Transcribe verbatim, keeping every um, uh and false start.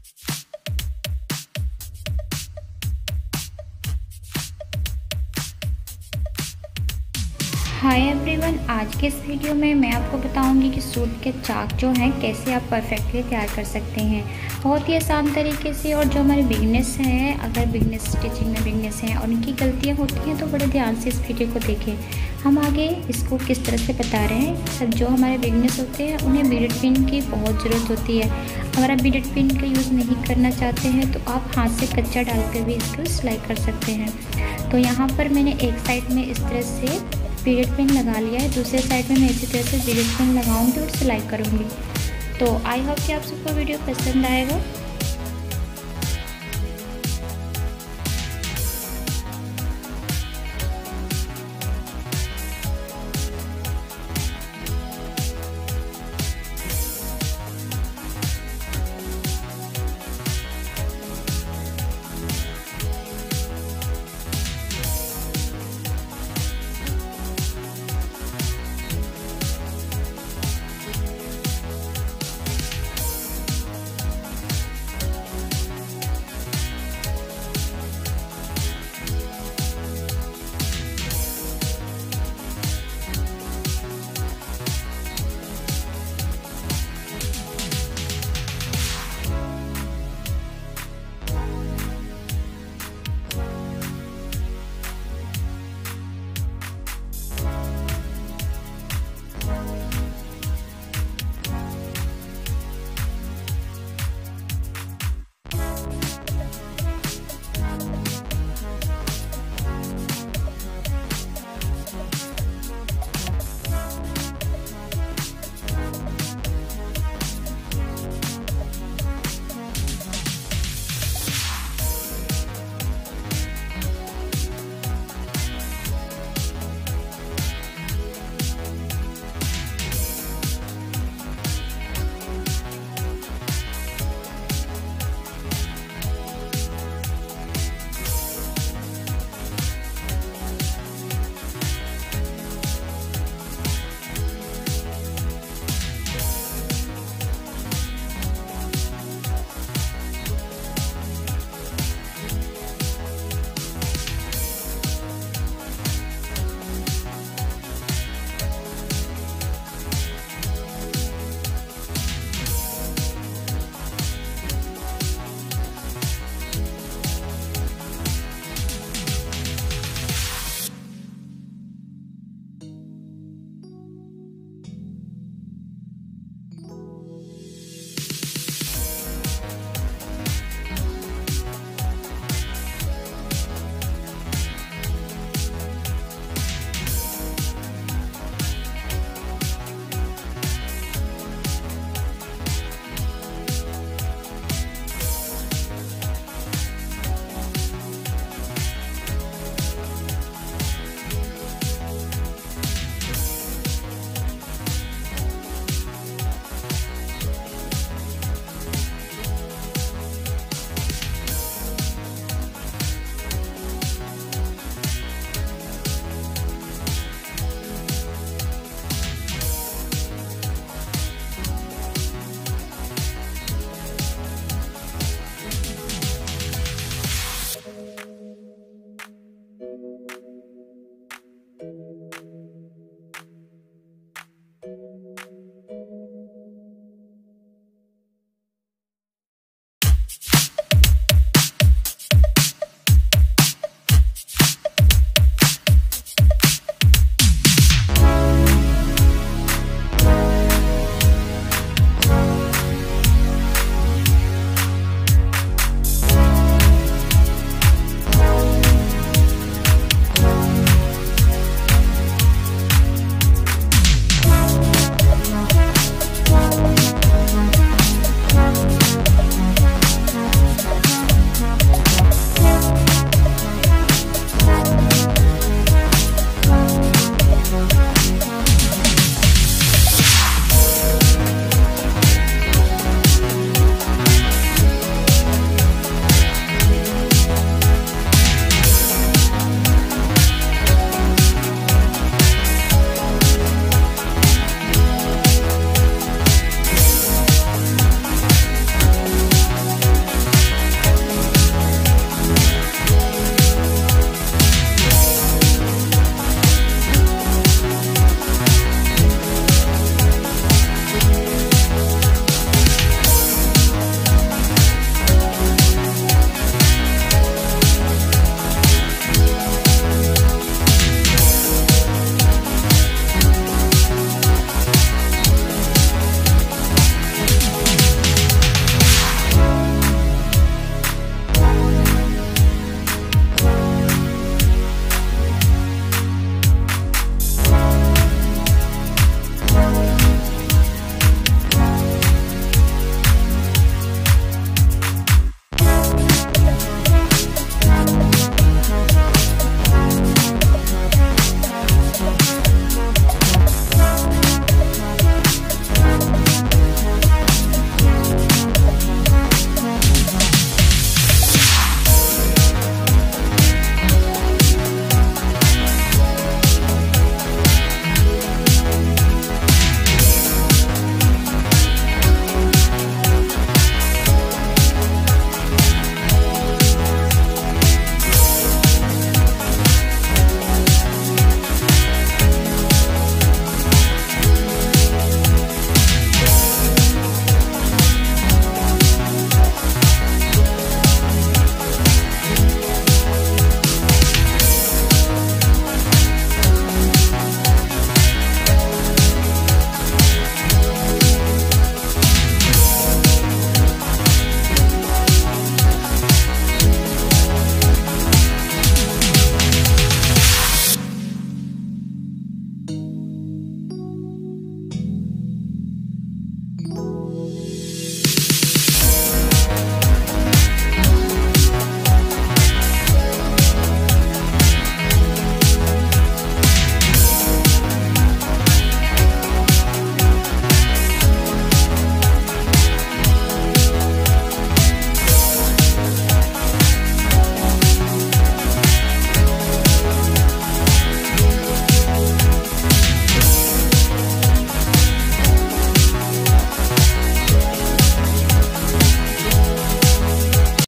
Hi everyone, आज के इस वीडियो में मैं आपको बताऊंगी कि सूट के चाक जो हैं कैसे आप परफेक्टली तैयार कर सकते हैं बहुत ही आसान तरीके से। और जो हमारे बिगनर्स हैं, अगर बिगनर्स स्टिचिंग में बिगनर्स हैं और उनकी गलतियां होती हैं तो बड़े ध्यान से इस वीडियो को देखें। हम आगे इसको किस तरह से बता रहे हैं। सब जो हमारे बिगनर्स होते हैं उन्हें बीडेड पिन की बहुत ज़रूरत होती है। अगर आप बीडेड पिन का यूज़ नहीं करना चाहते हैं तो आप हाथ से कच्चा डालकर भी इसको सिलाई कर सकते हैं। तो यहाँ पर मैंने एक साइड में इस तरह से बीडेड पिन लगा लिया है, दूसरे साइड में मैं इसी तरह से बीडेड पिन लगाऊंगी और सिलाई करूंगी। तो आई होप कि आप सबको वीडियो पसंद आएगा।